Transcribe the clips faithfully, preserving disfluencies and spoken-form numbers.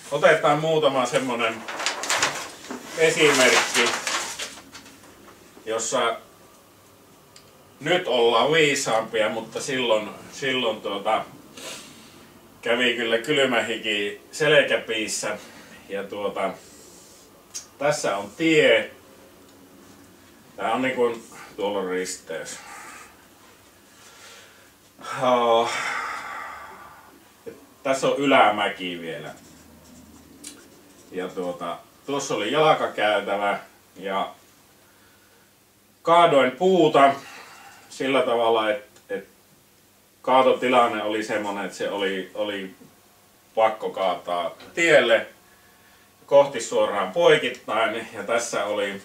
Otetaan muutama semmonen esimerkki, jossa nyt ollaan viisaampia, mutta silloin, silloin tuota, kävi kyllä kylmähiki selkäpiissä. Ja tuota, tässä on tie. Tää on niin kuin tuolla on risteys. Oh. Tässä on ylämäki vielä. Ja tuota, tuossa oli jalkakäytävä ja kaadoin puuta sillä tavalla, että et kaatotilanne oli semmoinen, että se oli, oli pakko kaataa tielle kohti suoraan poikittain. Ja tässä oli,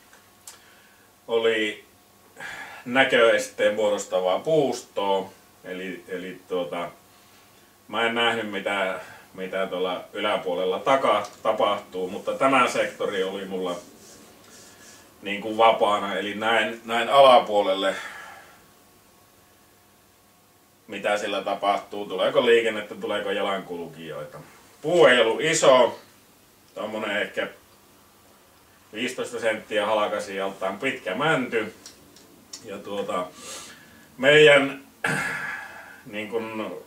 oli näköesteen muodostavaa puustoa. Eli, eli tuota, mä en nähnyt mitä, mitä tuolla yläpuolella taka, tapahtuu, mutta tämä sektori oli mulla niin kuin vapaana, eli näin, näin alapuolelle mitä sillä tapahtuu, tuleeko liikennettä, tuleeko jalankulkijoita. Puu ei ollut iso, tommonen ehkä viisitoista senttiä halkasi altaan pitkä mänty. Ja tuota, meidän niin kun,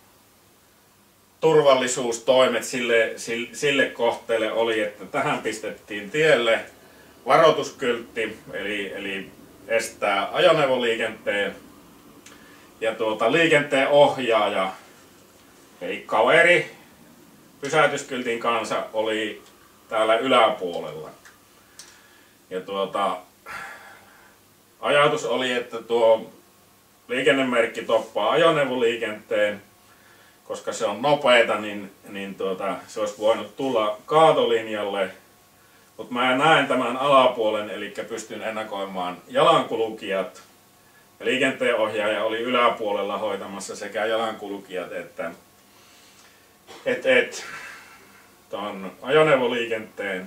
turvallisuustoimet sille, sille, sille kohteelle oli, että tähän pistettiin tielle varoituskyltti, eli, eli estää ajoneuvoliikenteen. Ja tuota, liikenteen ohjaaja, eli kaveri pysäytyskyltin kanssa oli täällä yläpuolella. Ja tuota, ajatus oli, että tuo liikennemerkki toppaa ajoneuvoliikenteen, koska se on nopeeta, niin, niin tuota, se olisi voinut tulla kaatolinjalle. Mutta mä näen tämän alapuolen, eli pystyn ennakoimaan jalankulkijat. Ja liikenteenohjaaja oli yläpuolella hoitamassa sekä jalankulkijat että et, et, ton ajoneuvoliikenteen.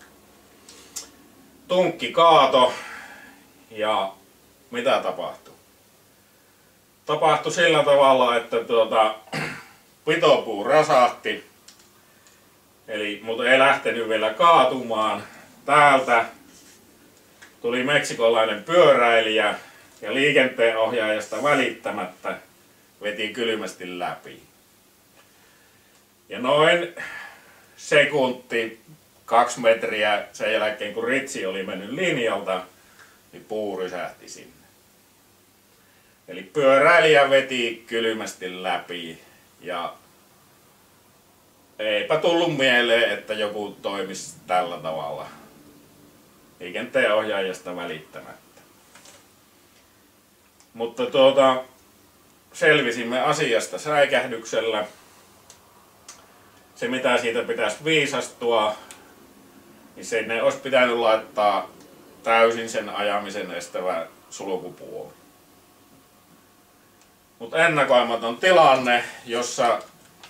Tunkki kaato ja mitä tapahtui? Tapahtui sillä tavalla, että tuota, pitopuu rasahti, eli mutta ei lähtenyt vielä kaatumaan. Täältä tuli meksikolainen pyöräilijä ja liikenteenohjaajasta välittämättä veti kylmästi läpi. Ja noin sekunti, kaksi metriä sen jälkeen kun ritsi oli mennyt linjalta, niin puu rysähti sinne. Eli pyöräilijä veti kylmästi läpi ja eipä tullut mieleen, että joku toimisi tällä tavalla liikenteenohjaajasta välittämättä. Mutta tuota, selvisimme asiasta säikähdyksellä. Se mitä siitä pitäisi viisastua, niin se ne olisi pitänyt laittaa täysin sen ajamisen estävä sulkupuoli. Mutta ennakoimaton tilanne, jossa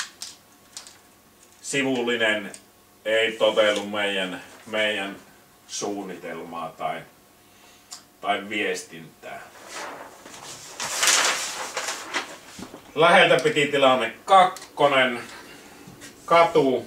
sivullinen ei toteudu meidän, meidän suunnitelmaa tai, tai viestintää. Läheltä piti tilanne kakkonen, katu.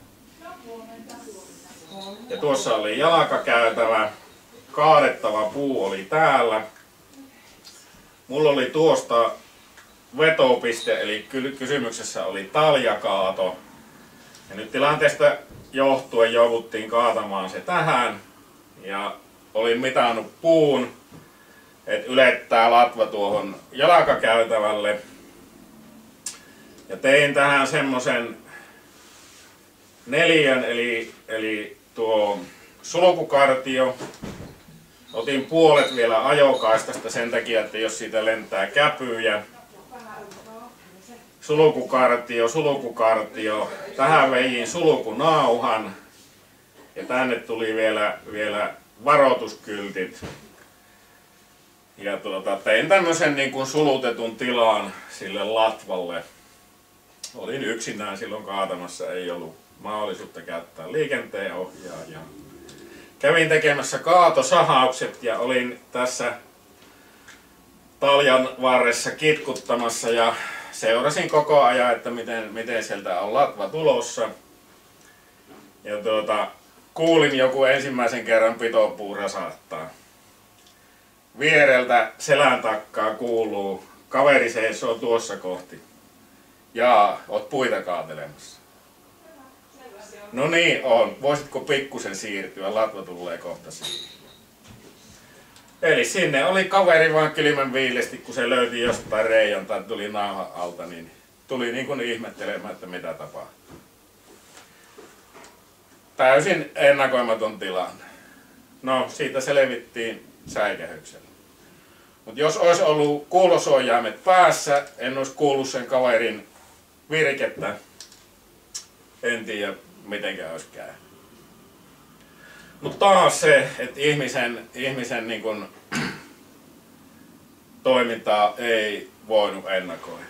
Ja tuossa oli jalkakäytävä, kaadettava puu oli täällä. Mulla oli tuosta vetopiste, eli kysymyksessä oli taljakaato. Ja nyt tilanteesta johtuen jouduttiin kaatamaan se tähän. Ja olin mitannut puun, että ylettää latva tuohon jalkakäytävälle. Ja tein tähän semmosen neljän, eli, eli tuo sulkukartio. Otin puolet vielä ajokaistasta sen takia, että jos siitä lentää käpyjä. Sulkukartio, sulkukartio. Tähän vein sulkunauhan. Ja tänne tuli vielä, vielä varoituskyltit. Ja tuota, tein tämmösen niin kuin sulutetun tilaan sille latvalle. Olin yksinään silloin kaatamassa, ei ollut mahdollisuutta käyttää liikenteenohjaajaa. Kävin tekemässä kaatosahaukset ja olin tässä taljan varressa kitkuttamassa ja seurasin koko ajan, että miten, miten sieltä on latva tulossa. Ja tuota, kuulin joku ensimmäisen kerran pitopuu rasahtaa. Viereltä selän takkaa kuuluu, kaveri seisoo tuossa kohti. Jaa, oot puita kaatelemassa. No niin on. Voisitko pikkusen siirtyä? Latva tulee kohta siihen. Eli sinne oli kaveri vaan kylmän viilesti, kun se löyti jostain reijan tai tuli nauhan alta, niin tuli niin kuin ihmettelemään, että mitä tapahtuu. Täysin ennakoimaton tilanne. No, siitä selvittiin säikähyksellä. Mutta jos olisi ollut kuulosuojaimet päässä, en olisi kuullut sen kaverin virkettä. En tiedä, mitenkä olisi käynyt. Mutta taas se, että ihmisen, ihmisen niin kun, toimintaa ei voinut ennakoida.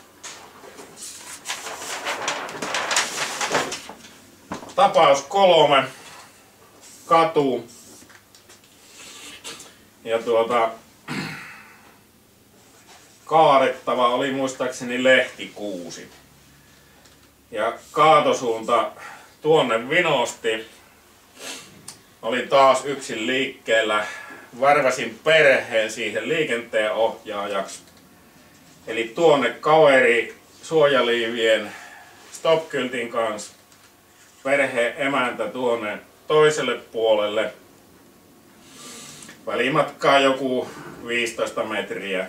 Tapaus kolme. Katu. Ja tuota, kaadettava oli muistaakseni lehtikuusi. Ja kaatosuunta tuonne vinosti. Olin taas yksin liikkeellä. Värväsin perheen siihen liikenteen ohjaajaksi. Eli tuonne kaveri suojaliivien stop-kyltin kanssa. Perheen emäntä tuonne toiselle puolelle. Välimatkaa joku viisitoista metriä.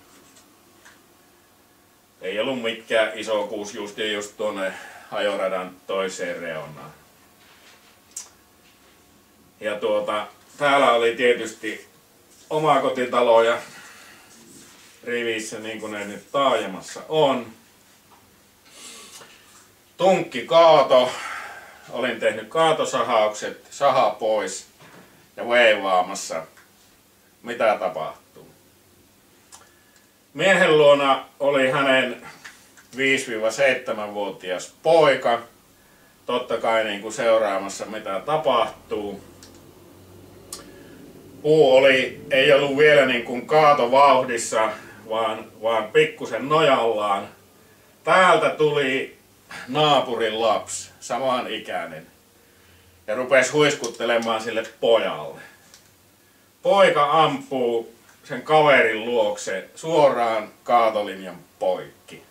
Ei ollut mitkään iso kuusi just, just tuonne ajoradan toiseen reunaan. Ja tuota, täällä oli tietysti omakotitaloja rivissä, niin kuin ne nyt taajamassa on. Tunkki kaato. Olin tehnyt kaatosahaukset, saha pois ja veivaamassa. Mitä tapahtuu? Miehen luona oli hänen viisi seitsemän vuotias poika. Totta kai niin kuin seuraamassa mitä tapahtuu. Puu oli, ei ollut vielä niin kuin kaatovauhdissa, vaan, vaan pikkusen nojallaan. Täältä tuli naapurin lapsi, samanikäinen, ja rupesi huiskuttelemaan sille pojalle. Poika ampuu sen kaverin luokse suoraan kaatolinjan poikki.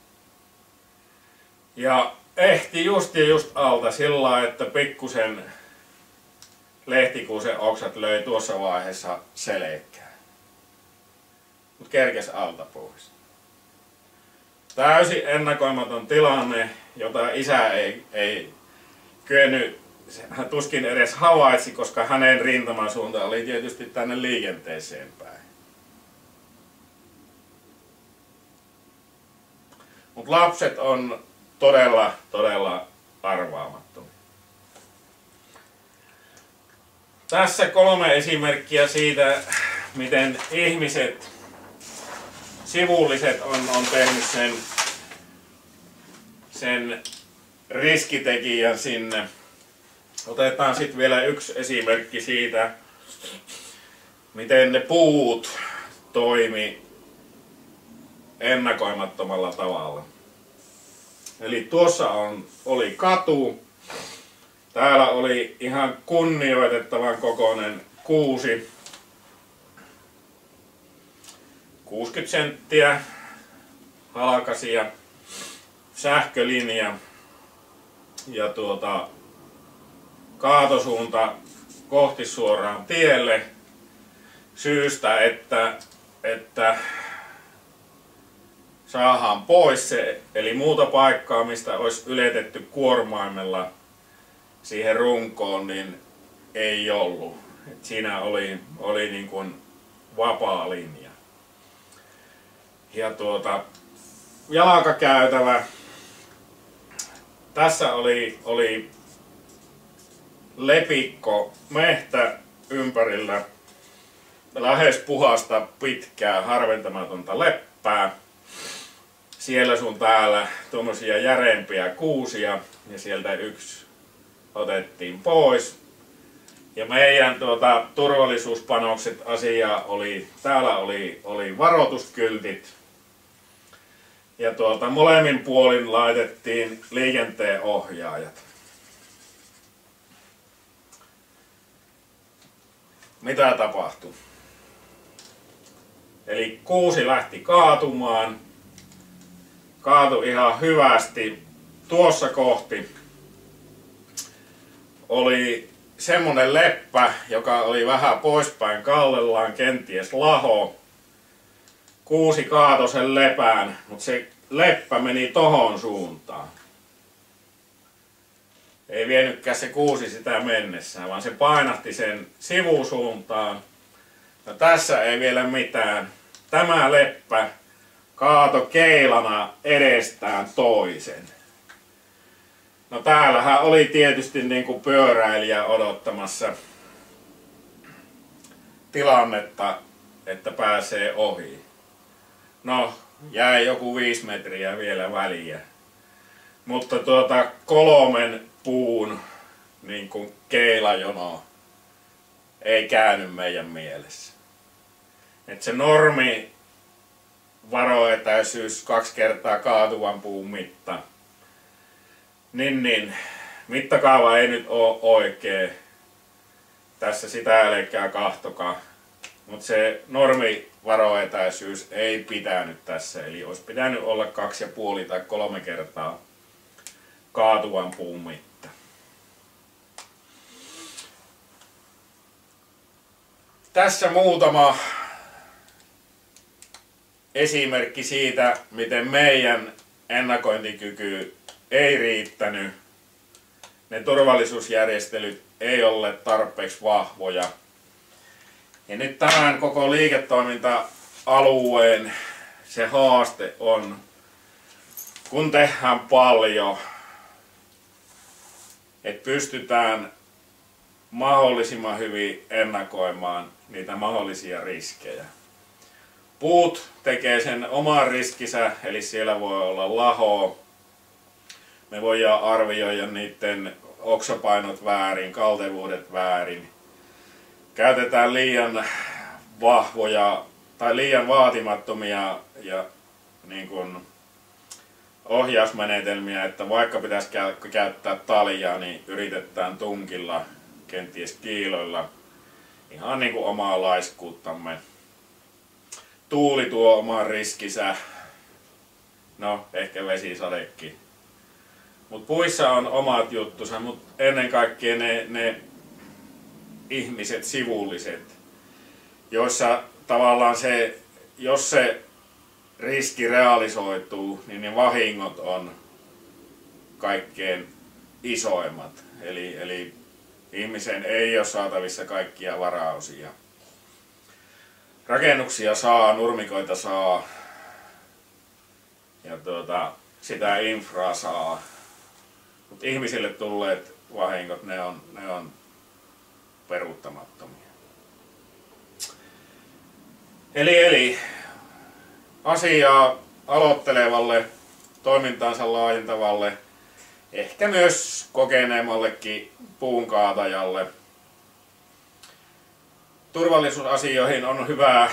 Ja ehti just ja just alta sillä, että pikkusen lehtikuusen oksat löi tuossa vaiheessa selkään. Mut kerkes alta pois. Täysin ennakoimaton tilanne, jota isä ei, ei kyennyt, hän tuskin edes havaitsi, koska hänen rintamasuunta oli tietysti tänne liikenteeseen päin. Mut lapset on todella, todella arvaamattomia. Tässä kolme esimerkkiä siitä, miten ihmiset, sivulliset on, on tehnyt sen, sen riskitekijän sinne. Otetaan sitten vielä yksi esimerkki siitä, miten ne puut toimi ennakoimattomalla tavalla. Eli tuossa on, oli katu. Täällä oli ihan kunnioitettavan kokoinen kuusi. kuusikymmentä senttiä halkasia, sähkölinja ja tuota, kaatosuunta kohti suoraan tielle syystä, että, että saadaan pois se, eli muuta paikkaa, mistä olisi yletetty kuormaimella siihen runkoon, niin ei ollut. Et siinä oli, oli niin kuin vapaa linja. Ja tuota, jalkakäytävä. Tässä oli, oli lepikko mehtä ympärillä, lähes puhasta pitkää harventamatonta leppää. Siellä sun täällä tuommoisia järeempiä kuusia ja sieltä yksi otettiin pois. Ja meidän tuota, turvallisuuspanokset asiaa oli, täällä oli, oli varoituskyltit. Ja tuota, molemmin puolin laitettiin liikenteen ohjaajat. mitä tapahtui? Eli kuusi lähti kaatumaan. Kaatui ihan hyvästi. Tuossa kohti oli semmonen leppä, joka oli vähän poispäin kallellaan, kenties laho. Kuusi kaatoi sen lepään, mutta se leppä meni tohon suuntaan. Ei vienytkään se kuusi sitä mennessään, vaan se painahti sen sivusuuntaan. No tässä ei vielä mitään. Tämä leppä kaato keilana edestään toisen. No täällähän oli tietysti niin kuin pyöräilijä odottamassa tilannetta, että pääsee ohi. No, jäi joku viisi metriä vielä väliä. Mutta tuota kolmen puun niin kuin keilajono ei käynyt meidän mielessä. Et se normi varoetäisyys kaksi kertaa kaatuvan puun mitta. Niin, niin. Mittakaava ei nyt ole oikee. Tässä sitä älkää kahtokaa. Mutta se normivaroetäisyys ei pitänyt tässä. Eli olisi pitänyt olla kaksi ja puoli tai kolme kertaa kaatuvan puun mitta. Tässä muutama esimerkki siitä, miten meidän ennakointikyky ei riittänyt. Ne turvallisuusjärjestelyt ei ole tarpeeksi vahvoja. Ja nyt tämän koko liiketoiminta-alueen se haaste on, kun tehdään paljon, että pystytään mahdollisimman hyvin ennakoimaan niitä mahdollisia riskejä. Puut tekee sen oman riskinsä, eli siellä voi olla lahoa. Me voidaan arvioida niiden oksapainot väärin, kaltevuudet väärin. Käytetään liian vahvoja tai liian vaatimattomia ja niin kuin ohjausmenetelmiä, että vaikka pitäisi käyttää taljaa, niin yritetään tunkilla, kenties kiiloilla, ihan niin kuin omaa laiskuuttamme. Tuuli tuo oman riskinsä, no ehkä vesisadekin. Mutta puissa on omat juttusa, mutta ennen kaikkea ne, ne ihmiset, sivulliset, joissa tavallaan se, jos se riski realisoituu, niin ne vahingot on kaikkein isoimmat. Eli, eli ihmisen ei ole saatavissa kaikkia varaosia. Rakennuksia saa, nurmikoita saa ja tuota, sitä infraa saa. Mutta ihmisille tulleet vahingot, ne on, ne on peruuttamattomia. Eli, eli asiaa aloittelevalle, toimintaansa laajentavalle, ehkä myös kokeneemmallekin puunkaatajalle. Turvallisuusasioihin on hyvä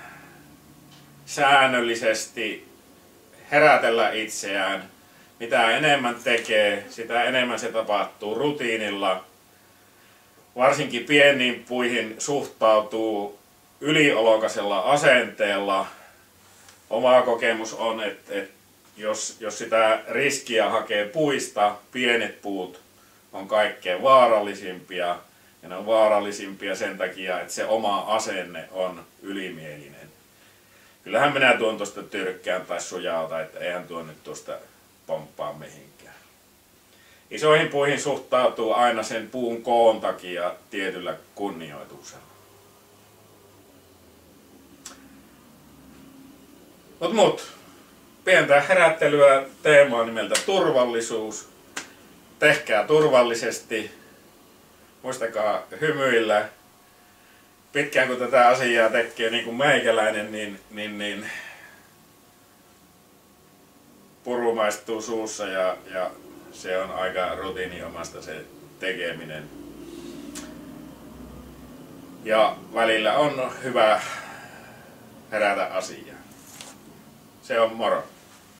säännöllisesti herätellä itseään. Mitä enemmän tekee, sitä enemmän se tapahtuu rutiinilla. Varsinkin pieniin puihin suhtautuu yliolokaisella asenteella. Oma kokemus on, että, että jos, jos sitä riskiä hakee puista, pienet puut on kaikkein vaarallisimpia. Ja ne on vaarallisimpia sen takia, että se oma asenne on ylimielinen. Kyllähän minä tuon tuosta tyrkkään tai sujauta, että eihän tuo nyt tuosta pomppaa mihinkään. Isoihin puihin suhtautuu aina sen puun koon takia tietyllä kunnioituksella. Mut mut, pientä herättelyä teemaa nimeltä turvallisuus. Tehkää turvallisesti. Muistakaa hymyillä. Pitkään kun tätä asiaa tekee niin kuin meikäläinen, niin, niin, niin puru maistuu suussa ja, ja se on aika rutiiniomasta se tekeminen. Ja välillä on hyvä herätä asiaan. Se on moro.